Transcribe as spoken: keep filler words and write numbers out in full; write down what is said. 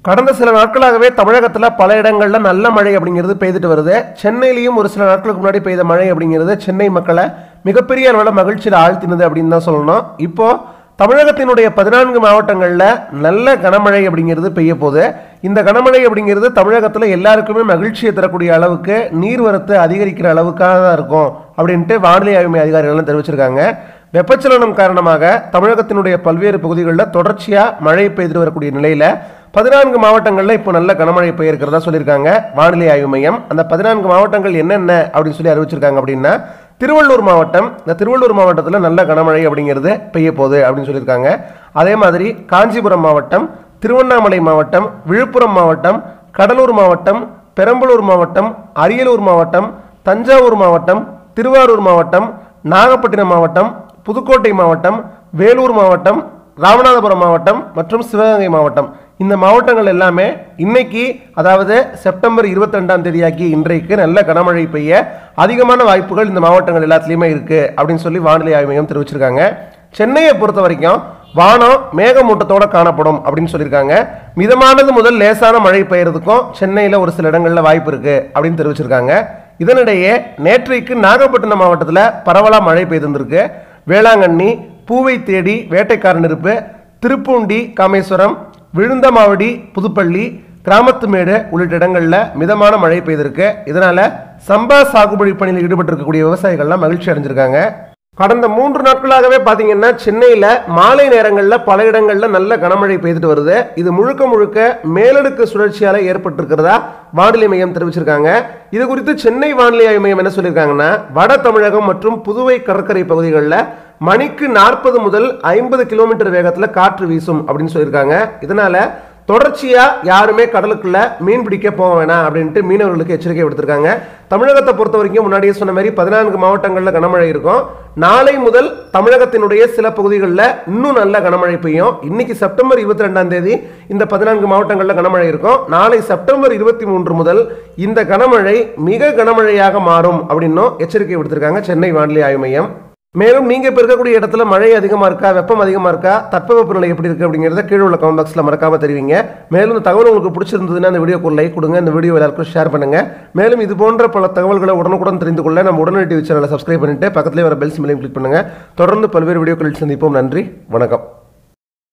கடந்த சில நாட்களாகவே தமிழகத்துல பல இடங்கள்ல நல்ல மழை அப்படிங்கிறது பெய்துட்டு வருது. சென்னையிலயும் ஒரு சில நாட்களுக்கு முன்னாடி பெய்த மழை அப்படிங்கிறது சென்னை மக்களை மிகப்பெரிய அளவில் மகிழ்ச்சியில் ஆழ்த்தினது அப்படின்னு தான் சொல்லணும். இப்போ தமிழகத்தினுடைய பதினான்கு மாவட்டங்கள்ல நல்ல கனமழை அப்படிங்கிறது பெய்ய போகுது. இந்த கனமழை அப்படிங்கிறது தமிழகத்துல எல்லாருக்குமே மகிழ்ச்சியை தரக்கூடிய அளவுக்கு நீர்வரத்து அதிகரிக்கிற அளவுக்காக தான் இருக்கும் அப்படின்ட்டு வானிலை ஆய்வு மைய அதிகாரிகள் தெரிவிச்சிருக்காங்க. வெப்பச்சலனம் காரணமாக தமிழகத்தினுடைய பல்வேறு பகுதிகளில் தொடர்ச்சியா மழை பெய்து வரக்கூடிய நிலையில பதினான்கு மாவட்டங்களில் இப்போ நல்ல கனமழை பெய்யிருக்கிறதா சொல்லியிருக்காங்க வானிலை ஆய்வு மையம். அந்த பதினான்கு மாவட்டங்கள் என்னென்ன அப்படின்னு சொல்லி அறிவிச்சிருக்காங்க அப்படின்னா, திருவள்ளூர் மாவட்டம், இந்த திருவள்ளூர் மாவட்டத்தில் நல்ல கனமழை அப்படிங்கிறது பெய்ய போகுது அப்படின்னு சொல்லியிருக்காங்க. அதே மாதிரி காஞ்சிபுரம் மாவட்டம், திருவண்ணாமலை மாவட்டம், விழுப்புரம் மாவட்டம், கடலூர் மாவட்டம், பெரம்பலூர் மாவட்டம், அரியலூர் மாவட்டம், தஞ்சாவூர் மாவட்டம், திருவாரூர் மாவட்டம், நாகப்பட்டினம் மாவட்டம், புதுக்கோட்டை மாவட்டம், வேலூர் மாவட்டம், ராமநாதபுரம் மாவட்டம் மற்றும் சிவகங்கை மாவட்டம், இந்த மாவட்டங்கள் எல்லாமே இன்னைக்கு, அதாவது செப்டம்பர் இருபத்தி ரெண்டாம் தேதியாக்கி இன்றைக்கு நல்ல கனமழை பெய்ய அதிகமான வாய்ப்புகள் இந்த மாவட்டங்கள் எல்லாத்துலேயுமே இருக்கு அப்படின்னு சொல்லி வானிலை ஆய்வு மையம் தெரிவிச்சிருக்காங்க. சென்னையை பொறுத்த வரைக்கும் வானம் மேகமூட்டத்தோட காணப்படும் அப்படின்னு சொல்லியிருக்காங்க. மிதமானது முதல் லேசான மழை பெய்யறதுக்கும் சென்னையில் ஒரு சில இடங்களில் வாய்ப்பு இருக்கு அப்படின்னு தெரிவிச்சிருக்காங்க. இதனிடையே நேற்றைக்கு நாகப்பட்டினம் மாவட்டத்தில் பரவலாக மழை பெய்திருக்கு. வேளாங்கண்ணி, பூவை தேடி, வேட்டைக்காரன் இருப்பு, திருப்பூண்டி, காமேஸ்வரம், விழுந்தமாவடி, புதுப்பள்ளி, கிராமத்துமேடு உள்ளிட்ட இடங்களில் மிதமான மழை பெய்திருக்கு. இதனால சம்பா சாகுபடி பணியில் ஈடுபட்டிருக்கக்கூடிய விவசாயிகள்லாம் மகிழ்ச்சி அடைஞ்சிருக்காங்க. கடந்த மூன்று நாட்களாகவே பார்த்தீங்கன்னா சென்னையில் மாலை நேரங்களில் பல இடங்களில் நல்ல கனமழை பெய்துட்டு வருது. இது முழுக்க முழுக்க மேலடுக்கு சுழற்சியால் ஏற்பட்டிருக்கிறதா வானிலை மையம் தெரிவிச்சிருக்காங்க. இது குறித்து சென்னை வானிலை ஆய்வு மையம் என்ன சொல்லியிருக்காங்கன்னா, வட தமிழகம் மற்றும் புதுவை கடற்கரை பகுதிகளில் மணிக்கு நாற்பது முதல் ஐம்பது கிலோமீட்டர் வேகத்தில் காற்று வீசும் அப்படின்னு சொல்லியிருக்காங்க. இதனால தொடர்ச்சியா யாருமே கடலுக்குள்ள மீன் பிடிக்க போக வேணாம் அப்படின்ட்டு மீனவர்களுக்கு எச்சரிக்கை விடுத்திருக்காங்க. தமிழகத்தை பொறுத்த வரைக்கும் முன்னாடியே சொன்ன மாதிரி பதினான்கு மாவட்டங்களில் கனமழை இருக்கும். நாளை முதல் தமிழகத்தினுடைய சில பகுதிகளில் இன்னும் நல்ல கனமழை பெய்யும். இன்னைக்கு செப்டம்பர் இருபத்தி ரெண்டாம் தேதி இந்த பதினான்கு மாவட்டங்களில் கனமழை இருக்கும். நாளை செப்டம்பர் இருபத்தி மூன்று முதல் இந்த கனமழை மிக கனமழையாக மாறும் அப்படின்னும் எச்சரிக்கை விடுத்திருக்காங்க சென்னை வானிலை ஆய்வு மையம். மேலும் நீங்க இப்ப இருக்கக்கூடிய இடத்துல மழை அதிகமா இருக்கா, வெப்பம் அதிகமா இருக்கா, தட்பவெப்பநிலை எப்படி இருக்கு அப்படிங்கிறத கீழே உள்ள கமெண்ட் பாக்ஸ்ல மறக்காம தெரிவிங்க. மேலும் இந்த தகவல் உங்களுக்கு பிடிச்சிருந்ததுன்னா இந்த வீடியோக்கு ஒரு லைக் கொடுங்க, இந்த வீடியோ எல்லாருக்கும் ஷேர் பண்ணுங்க. மேலும் இது போன்ற பல தகவல்களை உடனுக்குடன் தெரிந்து கொள்ள நம்ம உடனடி டிவி சேனலை சப்ஸ்கிரைப் பண்ணிட்டு பக்கத்திலே வர பெல் சிம்பலையும் கிளிக் பண்ணுங்க. தொடர்ந்து பல்வேறு வீடியோக்களில் சந்திப்போம். நன்றி, வணக்கம்.